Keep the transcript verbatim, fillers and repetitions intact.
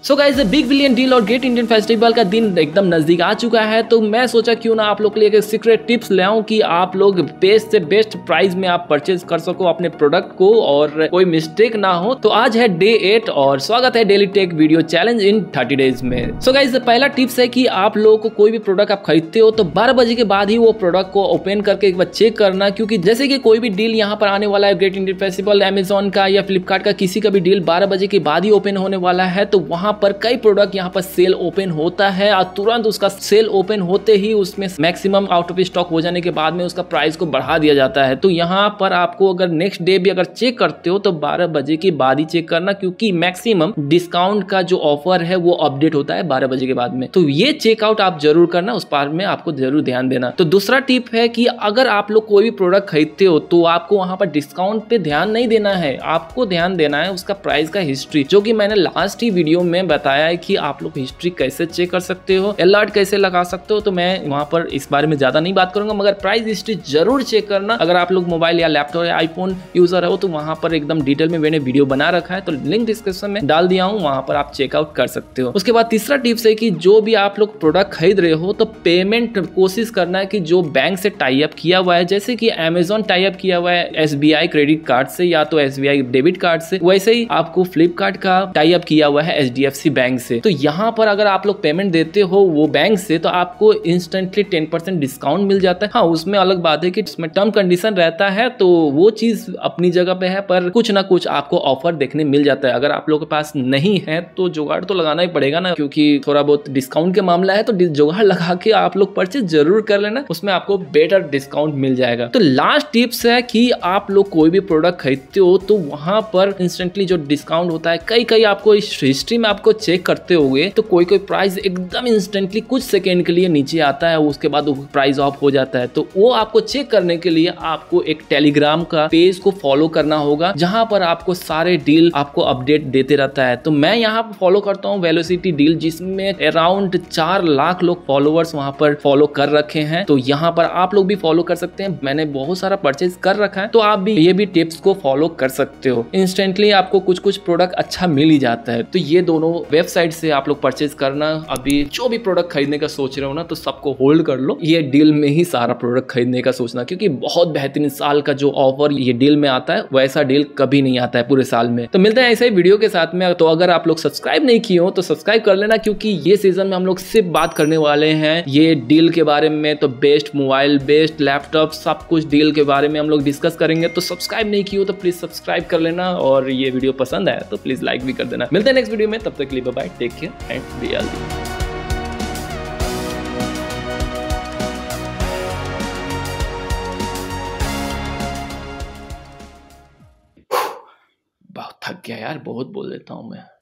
सो guys big billion deal और great Indian festival का दिन एकदम नजदीक आ चुका है, तो मैं सोचा क्यों ना आप लोग के लिए एक सीक्रेट टिप्स ले आऊं कि आप लोग बेस्ट से बेस्ट प्राइस में आप परचेज कर सको अपने प्रोडक्ट को और कोई मिस्टेक ना हो। तो आज है डे एट और स्वागत है daily tech video challenge in thirty days में। सो गाइस पहला टिप्स है कि आप लोगों को कोई भी प्रोडक्ट आप खरीदते हो तो बारह बजे के बाद ही वो प्रोडक्ट को ओपन करके एक बार चेक करना, क्योंकि जैसे कि कोई भी डील यहाँ पर आने वाला है, ग्रेट इंडियन फेस्टिवल, अमेजोन का या फ्लिपकार्ट का किसी का भी डील बारह बजे के बाद ही ओपन होने वाला है, तो वहां पर कई प्रोडक्ट यहाँ पर सेल ओपन होता है और तुरंत उसका सेल ओपन होते ही उसमें मैक्सिमम आउट ऑफ स्टॉक हो जाने के बाद में उसका प्राइस को बढ़ा दिया जाता है। तो यहाँ पर आपको अगर नेक्स्ट डे भी अगर चेक करते हो तो बारह बजे के बाद ही चेक करना, क्योंकि मैक्सिमम डिस्काउंट का जो ऑफर है वो अपडेट होता है बारह बजे के बाद में। तो ये चेकआउट आप जरूर करना, उस पार में आपको जरूर ध्यान देना। तो दूसरा टिप है कि अगर आप लोग कोई भी प्रोडक्ट खरीदते हो तो आपको वहां पर डिस्काउंट पे ध्यान नहीं देना है, आपको ध्यान देना है उसका प्राइस का हिस्ट्री, जो कि मैंने लास्ट ही वीडियो में बताया है कि आप लोग हिस्ट्री कैसे चेक कर सकते हो, अलर्ट कैसे लगा सकते हो। तो मैं वहां पर इस बारे में ज्यादा नहीं बात करूंगा, मगर प्राइस हिस्ट्री जरूर चेक करना। अगर आप लोग मोबाइल या लैपटॉप या आईफोन यूजर हो तो वहां पर एकदम डिटेल में मैंने वीडियो बना रखा है, तो लिंक डिस्क्रिप्शन में डाल दिया हूं, वहां पर आप चेकआउट कर सकते हो। उसके बाद तीसरा टिप्स है कि जो भी आप लोग प्रोडक्ट खरीद रहे हो तो पेमेंट कोशिश करना है कि जो बैंक से टाई अप किया हुआ है, जैसे कि अमेजोन टाई अप किया हुआ है एसबीआई क्रेडिट कार्ड से या तो एसबीआई डेबिट कार्ड से, वैसे ही आपको फ्लिपकार्ट का टाई अप किया हुआ है एचडीएफसी बैंक से। तो यहाँ पर अगर आप लोग पेमेंट देते हो वो बैंक से तो आपको इंस्टेंटली टेन परसेंट डिस्काउंट मिल जाता है। हाँ, उसमें अलग बात है कि इसमें टर्म कंडीशन रहता है, तो वो चीज अपनी जगह पे है, पर कुछ ना कुछ आपको ऑफर देखने मिल जाता है। अगर आप लोगों के पास नहीं है तो जुगाड़ तो लगाना ही पड़ेगा ना, क्योंकि थोड़ा बहुत डिस्काउंट के मामला है, तो जुगाड़ लगा के आप लोग परचेज जरूर कर लेना, उसमें आपको बेटर डिस्काउंट मिल जाएगा। तो लास्ट टिप्स है कि आप लोग कोई भी प्रोडक्ट खरीदते हो तो वहां पर इंस्टेंटली जो डिस्काउंट होता है, कई कई आपको इस हिस्ट्री में आपको चेक करते होंगे तो कोई कोई प्राइस एकदम इंस्टेंटली कुछ सेकेंड के लिए नीचे आता है, उसके बाद वो प्राइस ऑफ हो जाता है। तो वो आपको चेक करने के लिए आपको एक टेलीग्राम का पेज को फॉलो करना होगा, जहां पर आपको सारे डील आपको अपडेट देते रहता है। तो मैं यहाँ पर फॉलो करता हूँ वेलोसिटी डील, जिसमें अराउंड चार लाख लोग फॉलोअर्स वहां पर फॉलो कर रखे हैं। तो यहाँ पर आप लोग भी फॉलो कर सकते हैं, मैंने बहुत सारा परचेज कर रखा है, तो आप भी ये भी टिप्स को फॉलो कर सकते हो। इंस्टेंटली आपको कुछ कुछ प्रोडक्ट अच्छा मिल ही जाता है। तो ये दोनों वेबसाइट से आप लोग परचेज करना। अभी जो भी प्रोडक्ट खरीदने का सोच रहे हो ना तो सबको होल्ड कर लो, ये डील में ही सारा प्रोडक्ट खरीदने का सोचना, क्योंकि बहुत बेहतरीन साल का जो ऑफर ये डील में आता है वैसा डील कभी नहीं आता है पूरे साल में। तो मिलते हैं ऐसे ही वीडियो के साथ में। तो अगर आप लोग सब्सक्राइब नहीं किए हो तो सब्सक्राइब कर लेना, क्योंकि ये सीजन में हम लोग सिर्फ बात करने वाले हैं ये डील के बारे में। तो बेस्ट मोबाइल, बेस्ट लैपटॉप, सब कुछ डील के बारे में हम लोग डिस्कस करेंगे। तो सब्सक्राइब नहीं किए हो तो प्लीज सब्सक्राइब कर लेना, और ये वीडियो पसंद आया तो प्लीज लाइक भी कर देना। मिलते हैं नेक्स्ट वीडियो में, तब तक के लिए bye bye, take care and be healthy. बहुत थक गया यार, बहुत बोल देता हूँ मैं।